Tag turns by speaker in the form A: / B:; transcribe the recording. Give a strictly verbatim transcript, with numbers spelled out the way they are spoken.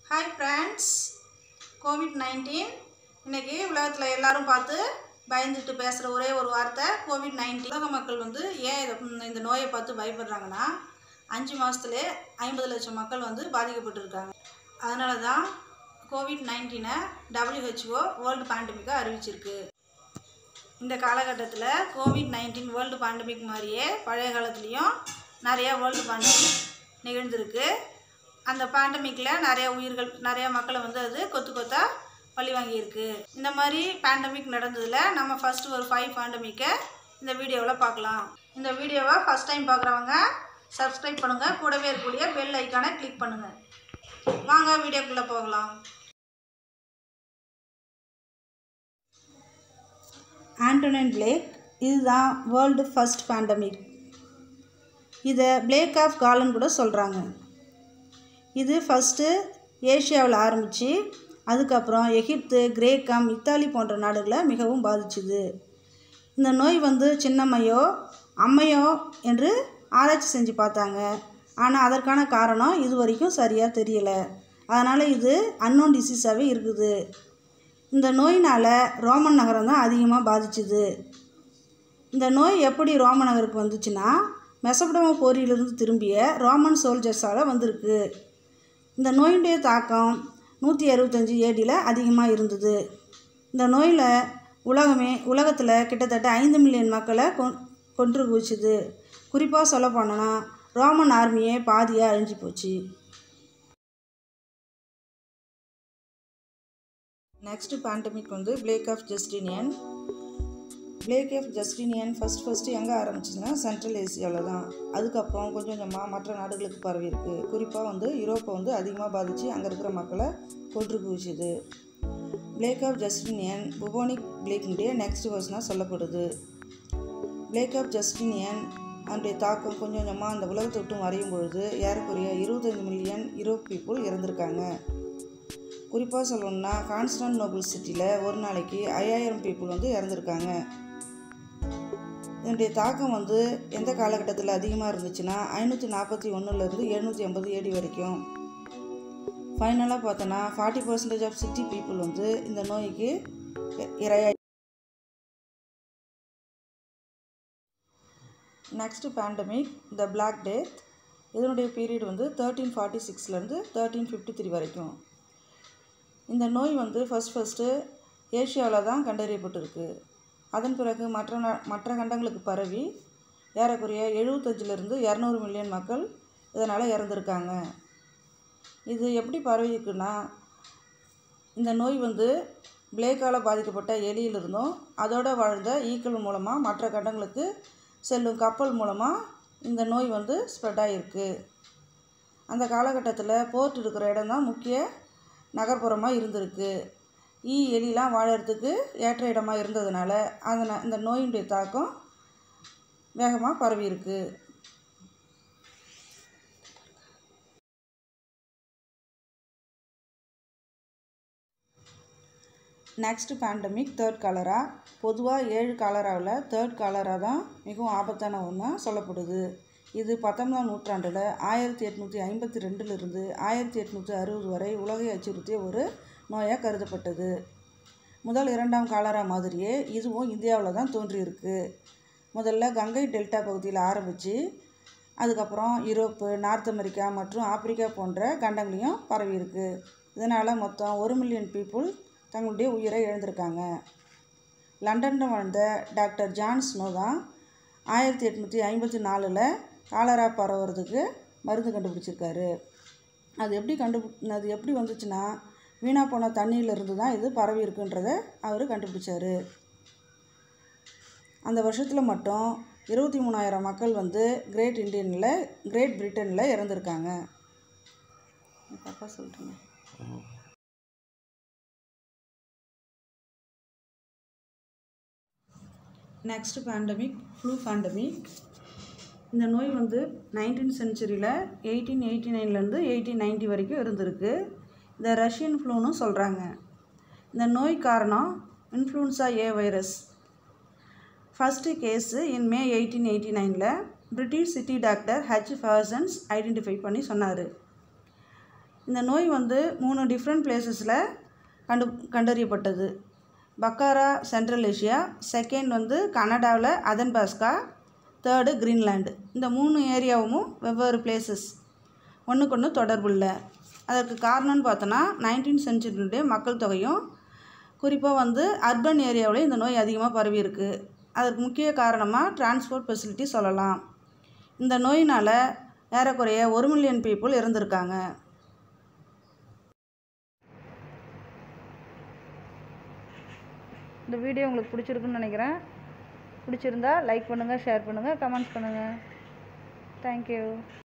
A: Hi friends, COVID nineteen இன்னைக்கு உலகத்துல எல்லாரும் பார்த்து பயந்துட்டு பேசுற ஒரே ஒரு வார்த்தை COVID nineteen. உலக மக்கள் வந்து ஏன் இந்த நோயை பார்த்து பயப்படுறாங்கன்னா அஞ்சு மாசத்துலயே ஐம்பது லட்சம் மக்கள் வந்து பாதிக்கப்பட்டிருக்காங்க. அதனால தான் COVID nineteen W H O world பேண்டமிக்கா அறிவிச்சிருக்கு. இந்த காலகட்டத்தில் COVID nineteen வேர்ல்டு பேண்டமிக் மாதிரியே பழைய காலத்துலேயும் நிறைய வேர்ல்டு பேண்டமிக் நிகழ்ந்திருக்கு. அந்த பேண்டமிக்கில் நிறைய உயிர்கள் நிறைய மக்களை வந்து அது கொத்து கொத்தா பழி வாங்கியிருக்கு. இந்த மாதிரி பேண்டமிக் நடந்ததில் நம்ம ஃபஸ்ட்டு ஒரு ஃபைவ் பேண்டமிக்கை இந்த வீடியோவில் பார்க்கலாம். இந்த வீடியோவை ஃபஸ்ட் டைம் பார்க்குறவங்க சப்ஸ்கிரைப் பண்ணுங்கள், கூடவே இருக்கக்கூடிய பெல் ஐக்கானை கிளிக் பண்ணுங்கள். வாங்க வீடியோக்குள்ளே போகலாம். ஆண்டோனின் பிளேக் இதுதான் வேர்ல்டு ஃபஸ்ட் பேண்டமிக். இதை பிளேக் ஆஃப் காலன் கூட சொல்கிறாங்க. இது ஃபஸ்ட்டு ஏஷியாவில் ஆரம்பித்து அதுக்கப்புறம் எகிப்து, கிரேக்கம், இத்தாலி போன்ற நாடுகளை மிகவும் பாதிச்சுது. இந்த நோய் வந்து சின்னம்மையோ அம்மையோ என்று ஆராய்ச்சி செஞ்சு பார்த்தாங்க. ஆனால் அதற்கான காரணம் இது வரைக்கும் சரியாக தெரியலை. அதனால் இது அன்னோன் டிசீஸாகவே இருக்குது. இந்த நோயினால் ரோமன் நகரம் தான் அதிகமாக பாதிச்சுது. இந்த நோய் எப்படி ரோம நகருக்கு வந்துச்சுன்னா மெசபடோமியா போரிலிருந்து திரும்பிய ரோமன் சோல்ஜர்ஸால் வந்திருக்கு. இந்த நோயுடைய தாக்கம் நூற்றி அறுபத்தஞ்சி ஏடியில் அதிகமாக இருந்தது. இந்த நோயில் உலகமே உலகத்தில் கிட்டத்தட்ட ஐந்து மில்லியன் மக்களை கொ கொன்று குவிச்சுது. குறிப்பாக சொல்ல போனோன்னா ரோமன் ஆர்மியே பாதியாக அழிஞ்சு போச்சு. நெக்ஸ்ட் பேண்டமிக் வந்து plague of Justinian. Plague of Justinian first first எங்கே ஆரம்பிச்சுன்னா சென்ட்ரல் ஏசியாவில் தான். அதுக்கப்புறம் கொஞ்சம் கொஞ்சமாக மற்ற நாடுகளுக்கு பரவி இருக்கு. குறிப்பாக வந்து யூரோப்பை வந்து அதிகமாக பாதித்து அங்கே இருக்கிற மக்களை கொன்று குவிச்சுது. பிளேக் ஆஃப் ஜஸ்டினியன் புபோனிக் பிளேக்கினுடைய நெக்ஸ்ட் வெர்ஷனாக சொல்லப்படுது. பிளேக் ஆஃப் ஜஸ்டினியன் அதனுடைய தாக்கம் கொஞ்சம் கொஞ்சமாக அந்த உலகத்தை விட்டு மறையும் பொழுது ஏறக்குறைய இருபத்தஞ்சி மில்லியன் யூரோப் பீப்புள் இறந்துருக்காங்க. குறிப்பாக சொல்லணும்னா கான்ஸ்டான்டினோபிள் சிட்டியில் ஒரு நாளைக்கு ஐயாயிரம் பீப்புள் வந்து இறந்துருக்காங்க. இதனுடைய தாக்கம் வந்து எந்த காலகட்டத்தில் அதிகமாக இருந்துச்சுன்னா ஐநூற்றி நாற்பத்தி ஒன்றுலேருந்து எழுநூற்றி ஐம்பது ஏடி வரைக்கும். ஃபைனலாக பார்த்தோன்னா forty percentage of city people வந்து இந்த நோய்க்கு இரையாய். Next pandemic the black death. இதனுடைய பீரியட் வந்து தேர்ட்டீன் ஃபார்ட்டி சிக்ஸ்லேருந்து தேர்ட்டீன் ஃபிஃப்டி த்ரீ வரைக்கும். இந்த நோய் வந்து ஃபஸ்ட் ஃபஸ்ட்டு ஏஷியாவில் தான் கண்டறியப்பட்டிருக்கு. அதன் பிறகு மற்ற ந மற்ற கண்டங்களுக்கு பரவி ஏறக்குறைய எழுபத்தஞ்சிலிருந்து இரநூறு மில்லியன் மக்கள் இதனால் இறந்துருக்காங்க. இது எப்படி பரவிக்குன்னா இந்த நோய் வந்து பிளேக்கால் பாதிக்கப்பட்ட எலியிலிருந்தும் அதோடு வாழ்ந்த ஈக்கள் மூலமாக மற்ற கண்டங்களுக்கு செல்லும் கப்பல் மூலமாக இந்த நோய் வந்து ஸ்ப்ரெட் ஆகிருக்கு. அந்த காலகட்டத்தில் போர்ட் இருக்கிற இடம் தான் முக்கிய நகர்ப்புறமாக இருந்திருக்கு. ஈ எலிலாம் வாழறதுக்கு ஏற்ற இடமாக இருந்ததுனால அதனால் இந்த நோயினுடைய தாக்கம் வேகமாக பரவி இருக்கு. Next pandemic third cholera. பொதுவாக ஏழு காலராவில் தேர்ட் காலரா தான் மிகவும் ஆபத்தான ஒன்றா சொல்லப்படுது. இது பத்தொன்பதாம் நூற்றாண்டில் ஆயிரத்தி எட்நூற்றி ஐம்பத்தி ரெண்டுலேருந்து ஆயிரத்தி எட்நூற்றி அறுபது வரை உலகை அச்சுறுத்திய ஒரு நோயாக கருதப்பட்டது. முதல் இரண்டாம் காலரா மாதிரியே இதுவும் இந்தியாவில் தான் தோன்றியிருக்கு. முதல்ல கங்கை டெல்டா பகுதியில் ஆரம்பித்து அதுக்கப்புறம் யூரோப்பு, நார்த் அமெரிக்கா மற்றும் ஆப்பிரிக்கா போன்ற கண்டங்களையும் பரவியிருக்கு. இதனால் மொத்தம் ஒரு மில்லியன் பீப்புள் தங்களுடைய உயிரை இழந்திருக்காங்க. லண்டனில் வாழ்ந்த டாக்டர் ஜான் ஸ்னோ தான் ஆயிரத்தி எட்நூற்றி ஐம்பத்தி நாலில் காலரா பரவுறதுக்கு மருந்து கண்டுபிடிச்சிருக்காரு. அது எப்படி கண்டு அது எப்படி வந்துச்சுன்னா வீணாக போன தண்ணியிலிருந்து தான் இது பரவி இருக்குன்றதை அவர் கண்டுபிடிச்சார். அந்த வருஷத்தில் மட்டும் இருபத்தி மூணாயிரம் மக்கள் வந்து கிரேட் இண்டியனில் கிரேட் பிரிட்டனில் இறந்துருக்காங்க. தப்பாக சொல்லிட்டுங்க. Next pandemic flu pandemic. இந்த நோய் வந்து நைன்டீன் சென்ச்சுரியில் எயிட்டீன் எயிட்டி நைன்லேருந்து எயிட்டீன் நைன்ட்டி வரைக்கும் இருந்திருக்கு. இந்த ரஷ்யன் ஃப்ளூன்னு சொல்கிறாங்க. இந்த நோய் காரணம் influenza A virus. First case in May eighteen eighty நைனில் British city doctor H Parsons identify பண்ணி சொன்னார். இந்த நோய் வந்து மூணு டிஃப்ரெண்ட் பிளேசஸில் கண்டு கண்டறியப்பட்டது. பக்காரா சென்ட்ரல் ஏஷியா, செகண்ட் வந்து கனடாவில் அதன்பாஸ்கா, தேர்டு கிரீன்லாண்டு. இந்த மூணு ஏரியாவும் வெவ்வேறு பிளேசஸ், ஒன்றுக்கு ஒன்று தொடர்பு இல்லை. அதற்கு காரணம்னு பார்த்தோன்னா நைன்டீன் சென்ச்சுரியினுடைய மக்கள் தொகையும் குறிப்பாக வந்து அர்பன் ஏரியாவில் இந்த நோய் அதிகமாக பரவி இருக்குது. அதற்கு முக்கிய காரணமாக டிரான்ஸ்போர்ட் ஃபெசிலிட்டி சொல்லலாம். இந்த நோயினால் ஏறக்குறைய ஒரு மில்லியன் பீப்புள் இறந்துருக்காங்க.
B: இந்த வீடியோ உங்களுக்கு பிடிச்சிருக்குன்னு நினைக்கிறேன். பிடிச்சிருந்தா லைக் பண்ணுங்கள், ஷேர் பண்ணுங்கள், கமெண்ட்ஸ் பண்ணுங்கள். தேங்க்யூ.